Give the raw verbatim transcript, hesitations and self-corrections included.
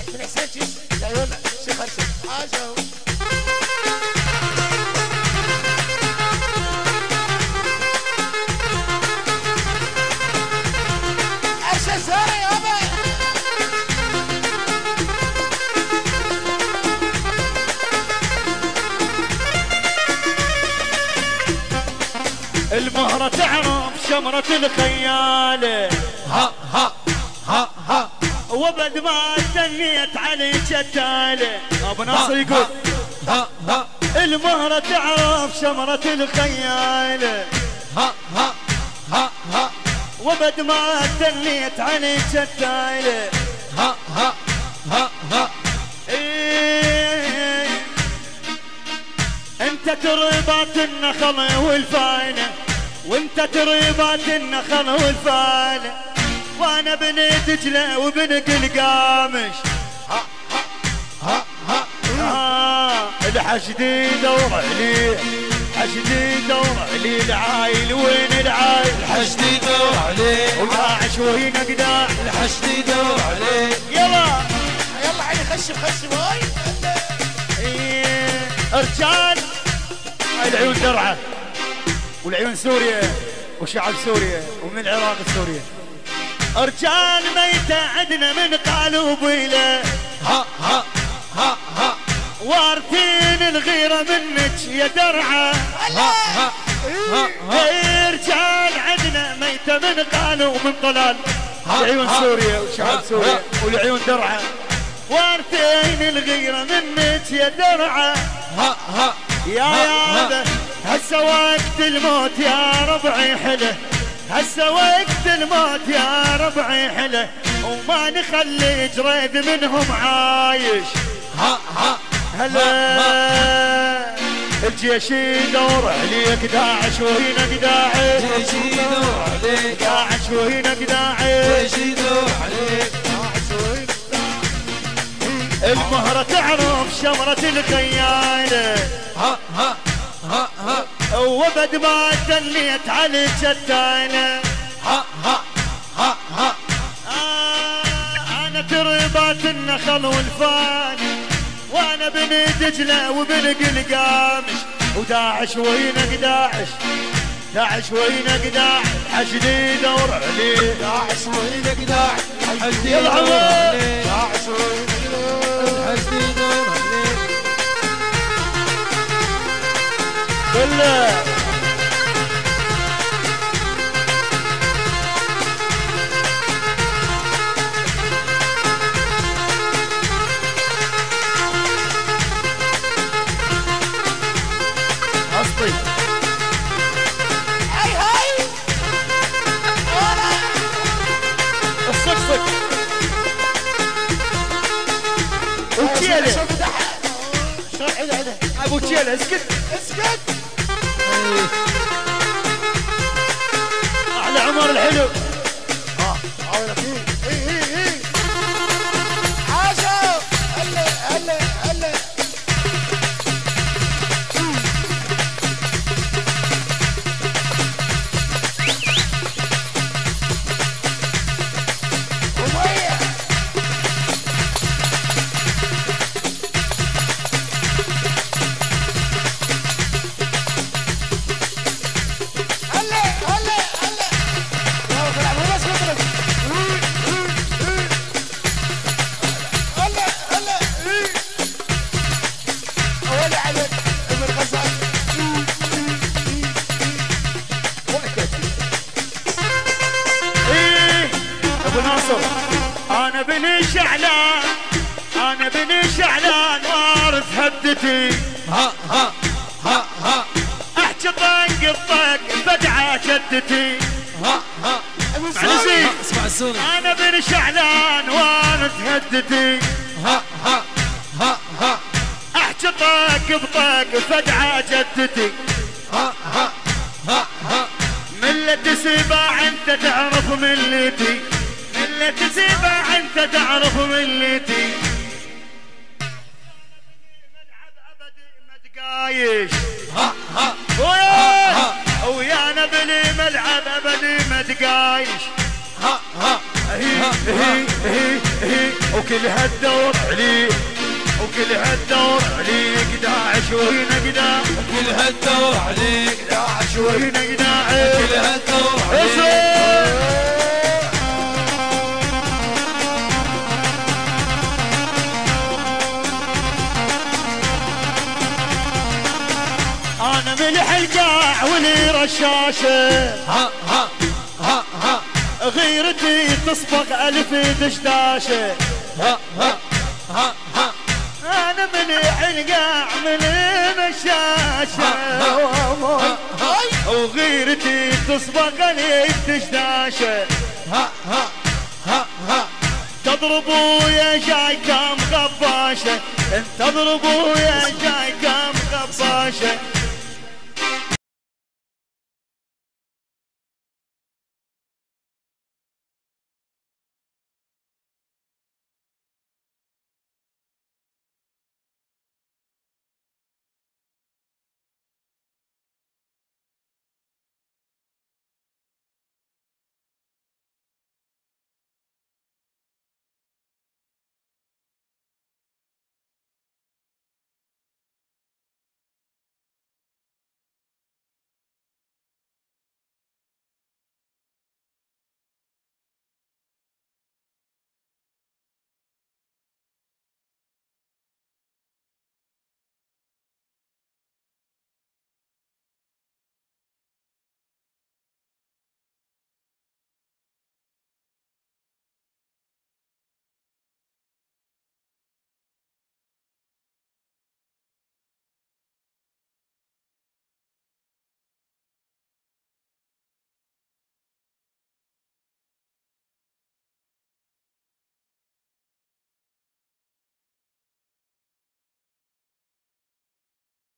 من حسين شيس يا عيون شيخ ارشد حاجه ارشد سوري يابا المهرة تعرف شمرة الخيال ها ها ها ها وبعد ما استنيت علي جتالي ابو ناصر يقول ها ها المهرة تعرف شمرة الخيال ها ها ها ها وبعد ما استنيت علي جتالي ها ها ها ها إيه انت تربات النخل والفاينة وانت تربات النخل والفاينة وانا بن دجلة وبن قلقامش ها ها ها آه الحشدي دور عليه حشدي دور عليه العايل وين العايل الحشد يدور عليه وداعش وهنا قداع الحشد يدور عليه يلا يلا عيني خش خش واي إيه رجال العيون درعة والعيون سوريا وشعب سوريا ومن العراق السورية رجال ميتة عندنا من قالوا بيله ها ها ها ها وارثين الغيرة منك يا درعة ها ها ها إيه رجال عندنا ميتة من قالوا ومن طلال ها العيون ها سوريا وشعب ها سوريا والعيون درعة وارثين الغيرة منك يا درعة ها ها يا يابا هسه وقت الموت يا ربعي حله هسه وقت الموت يا ربعي حله وما نخلي جريد منهم عايش ها ها هلا الجيش يدور عليك داعش وهنا قداعش ليش يدور عليك داعش وهنا قداعش ليش يدور عليك المهرة تعرف شمرة الخيالة ها ها ها ها وبد ما دليت على الجتانة ها ها ها ها آه انا تربات النخل والفاني وانا بن دجلة وبن قلقامش وداعش وينا قداعش داعش وينا قداع حشدي يدور عليه داعش وينك داعش الحشد يلا يدور عمو. عليك داعش وينك الحشد يدور عليك بالله أسطي هاي هاي الصقصق وتشيله شلون عيد عيد ابو تشيله اسكت اسكت على عمر الحلو اه عاوله فيه اي اي اي حاجه هلا هلا هلا ومية هلا هلا هلا يلا طلع مو بس مطرب هلا هلا اولي عليك ابن غزال ايه ابو ناصر انا بني شعلان انا بني شعلان وارث هبدتي ها ها ها ها احكي طنق الطق بدعه جدتي ها ها معلشي اسمع السوري انا بن شعلان وارث هدتي ها ها ها ها احكي طق بطق فدعه جدتي ها ها ها ها ملة سباع انت تعرف ملتي ملة سباع انت تعرف ملتي ملعب ابدي ما تقايش ها ها ويا ويانا بلي ملعب ابدي ما تقايش ها ها هي هي هي هي وكلها تدور عليك وكلها تدور عليك داعش وهنا قداع كلها تدور عليك داعش وهنا قداع كلها تدور عليك. انا ملح القاع ولي رشاشه ها ها ها ها غيرتي تصبغ الف دشداشه ها ها ها ها انا ملح القاع من الشاشه وغيرتي تصبغ الف دشداشه ها ها ها ها تضربوا يا جاي كم غباشه انت تضربوا يا جاي كم غباشه